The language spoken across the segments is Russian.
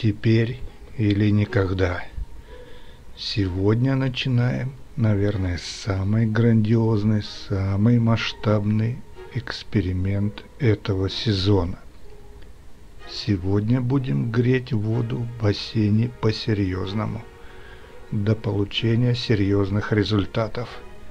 Теперь или никогда. Сегодня начинаем, наверное, самый грандиозный, самый масштабный эксперимент этого сезона. Сегодня будем греть воду в бассейне по-серьезному, до получения серьезных результатов.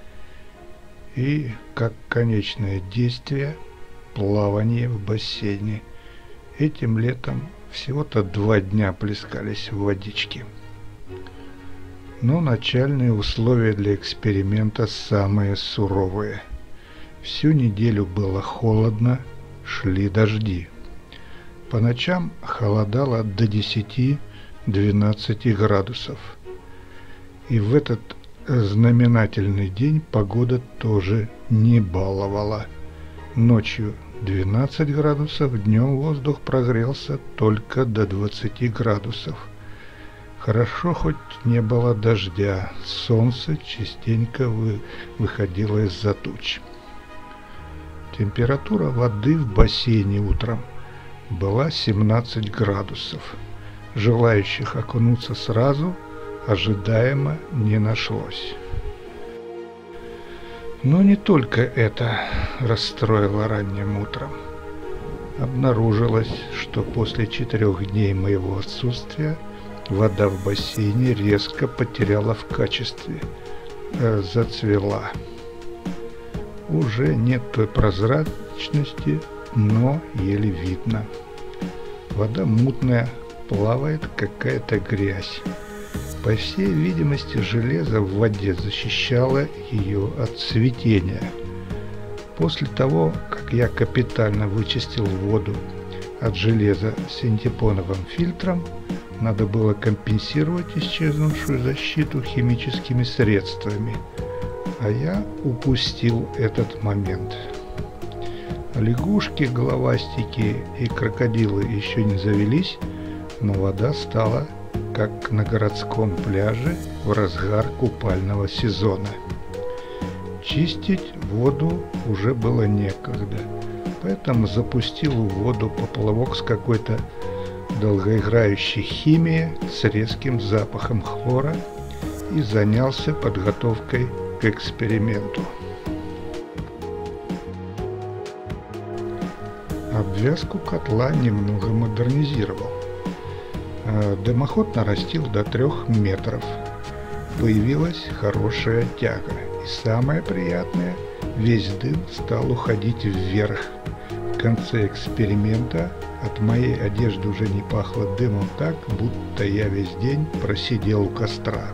И как конечное действие – плавание в бассейне. Этим летом всего-то 2 дня плескались в водичке. Но начальные условия для эксперимента самые суровые. Всю неделю было холодно, шли дожди. По ночам холодало до 10-12 градусов. И в этот знаменательный день погода тоже не баловала. Ночью 12 градусов, днем воздух прогрелся только до 20 градусов. Хорошо, хоть не было дождя, солнце частенько выходило из-за туч. Температура воды в бассейне утром была 17 градусов. Желающих окунуться сразу ожидаемо не нашлось. Но не только это расстроило ранним утром. Обнаружилось, что после 4 дней моего отсутствия вода в бассейне резко потеряла в качестве, зацвела. Уже нет той прозрачности, но еле видно. Вода мутная, плавает какая-то грязь. По всей видимости, железо в воде защищало ее от цветения. После того, как я капитально вычистил воду от железа синтепоновым фильтром, надо было компенсировать исчезнувшую защиту химическими средствами, а я упустил этот момент. Лягушки, головастики и крокодилы еще не завелись, но вода стала как на городском пляже в разгар купального сезона. Чистить воду уже было некогда, поэтому запустил в воду поплавок с какой-то долгоиграющей химией с резким запахом хлора и занялся подготовкой к эксперименту. Обвязку котла немного модернизировал. Дымоход нарастил до 3 метров. Появилась хорошая тяга. И самое приятное, весь дым стал уходить вверх. В конце эксперимента от моей одежды уже не пахло дымом так, будто я весь день просидел у костра.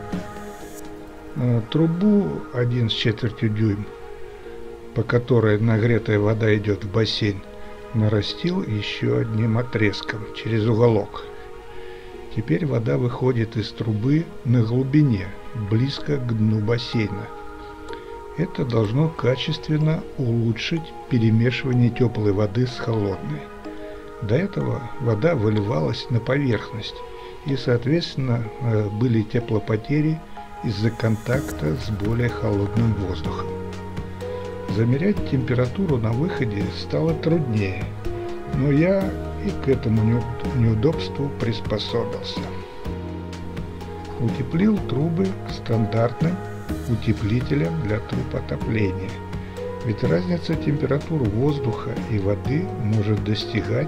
Трубу 1,25 дюйм, по которой нагретая вода идет в бассейн, нарастил еще одним отрезком через уголок. Теперь вода выходит из трубы на глубине, близко к дну бассейна. Это должно качественно улучшить перемешивание теплой воды с холодной. До этого вода выливалась на поверхность, и, соответственно, были теплопотери из-за контакта с более холодным воздухом. Замерять температуру на выходе стало труднее, но я и к этому неудобству приспособился. Утеплил трубы стандартным утеплителем для труб отопления, ведь разница температур воздуха и воды может достигать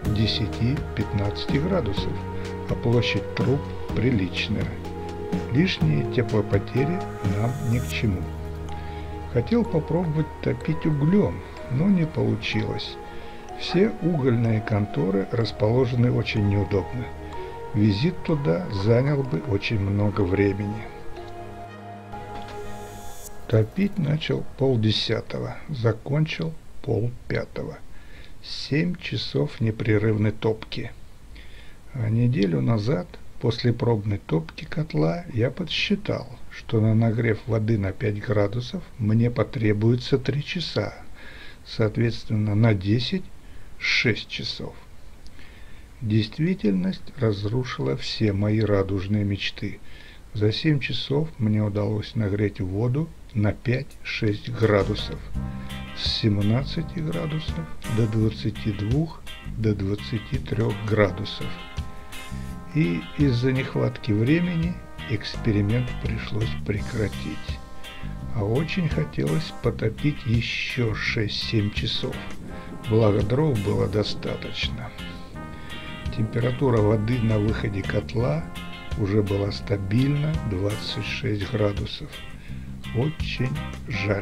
10-15 градусов, а площадь труб приличная. Лишние теплопотери нам ни к чему. Хотел попробовать топить углем, но не получилось. Все угольные конторы расположены очень неудобно. Визит туда занял бы очень много времени. Топить начал 9:30, закончил 4:30. 7 часов непрерывной топки. А неделю назад, после пробной топки котла, я подсчитал, что на нагрев воды на 5 градусов мне потребуется 3 часа, соответственно на 10 – 6 часов. Действительность разрушила все мои радужные мечты. За 7 часов мне удалось нагреть воду на 5-6 градусов, с 17 градусов до 22-23 градусов. и из-за нехватки времени эксперимент пришлось прекратить. А очень хотелось потопить еще 6-7 часов, благо дров было достаточно. Температура воды на выходе котла уже была стабильно 26 градусов. Очень жаль.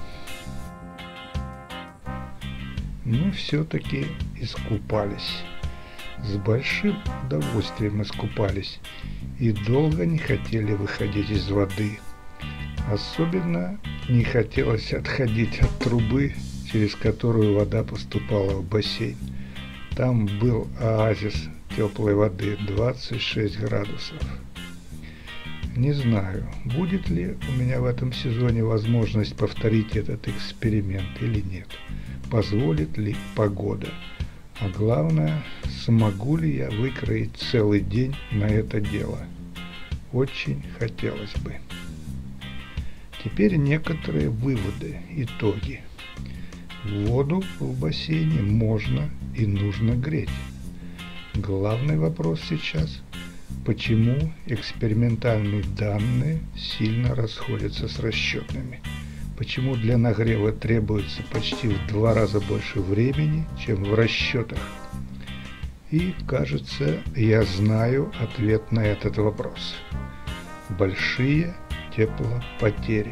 Мы все-таки искупались. С большим удовольствием искупались и долго не хотели выходить из воды. Особенно не хотелось отходить от трубы, через которую вода поступала в бассейн. Там был оазис теплой воды 26 градусов. Не знаю, будет ли у меня в этом сезоне возможность повторить этот эксперимент или нет. Позволит ли погода. А главное, смогу ли я выкроить целый день на это дело. Очень хотелось бы. Теперь некоторые выводы, итоги. Воду в бассейне можно и нужно греть. Главный вопрос сейчас, почему экспериментальные данные сильно расходятся с расчетными? Почему для нагрева требуется почти в 2 раза больше времени, чем в расчетах? И, кажется, я знаю ответ на этот вопрос. Большие теплопотери.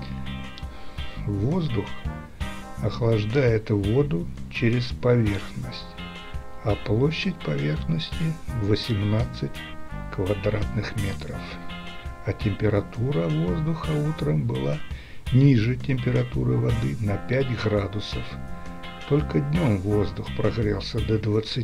Воздух охлаждает воду через поверхность, а площадь поверхности 18 квадратных метров. А температура воздуха утром была ниже температуры воды на 5 градусов. Только днем воздух прогрелся до 20.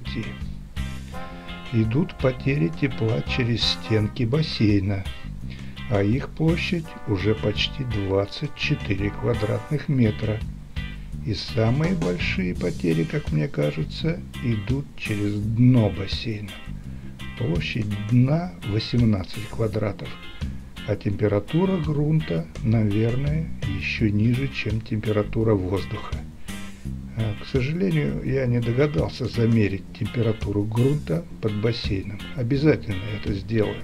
Идут потери тепла через стенки бассейна, а их площадь уже почти 24 квадратных метра. И самые большие потери, как мне кажется, идут через дно бассейна. Площадь дна 18 квадратов, а температура грунта, наверное, еще ниже, чем температура воздуха. К сожалению, я не догадался замерить температуру грунта под бассейном. Обязательно это сделаю.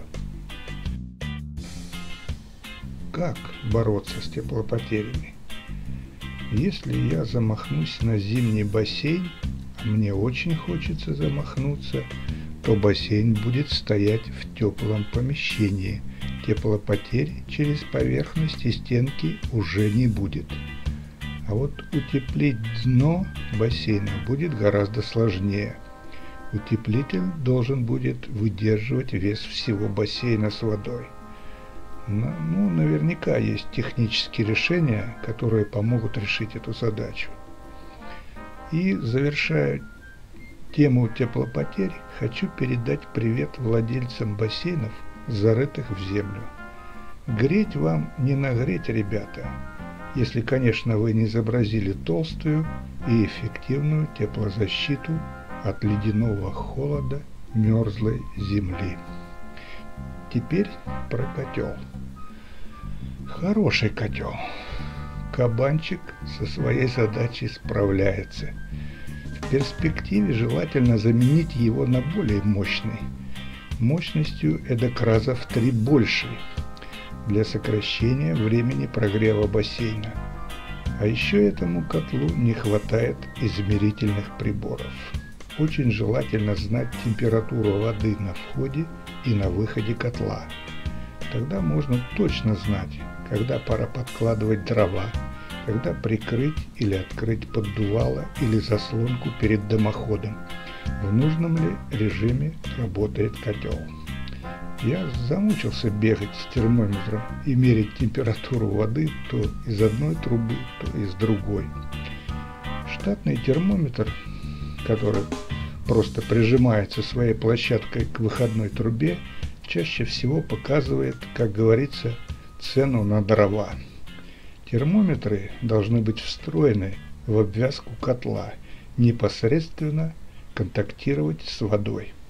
Как бороться с теплопотерями? Если я замахнусь на зимний бассейн, а мне очень хочется замахнуться, то бассейн будет стоять в теплом помещении. Теплопотерь через поверхность и стенки уже не будет. А вот утеплить дно бассейна будет гораздо сложнее. Утеплитель должен будет выдерживать вес всего бассейна с водой. Наверняка есть технические решения, которые помогут решить эту задачу. И завершая тему теплопотерь, хочу передать привет владельцам бассейнов, зарытых в землю. Греть вам не нагреть, ребята, если, конечно, вы не изобразили толстую и эффективную теплозащиту от ледяного холода мерзлой земли. Теперь про котел. Хороший котел. Кабанчик со своей задачей справляется. В перспективе желательно заменить его на более мощный, мощностью эдак раза в 3 больше, для сокращения времени прогрева бассейна. А еще этому котлу не хватает измерительных приборов. Очень желательно знать температуру воды на входе и на выходе котла. Тогда можно точно знать, когда пора подкладывать дрова, когда прикрыть или открыть поддувало или заслонку перед дымоходом, в нужном ли режиме работает котел. Я замучился бегать с термометром и мерить температуру воды то из одной трубы, то из другой. Штатный термометр, который просто прижимается своей площадкой к выходной трубе, чаще всего показывает, как говорится, цену на дрова. Термометры должны быть встроены в обвязку котла, непосредственно контактировать с водой.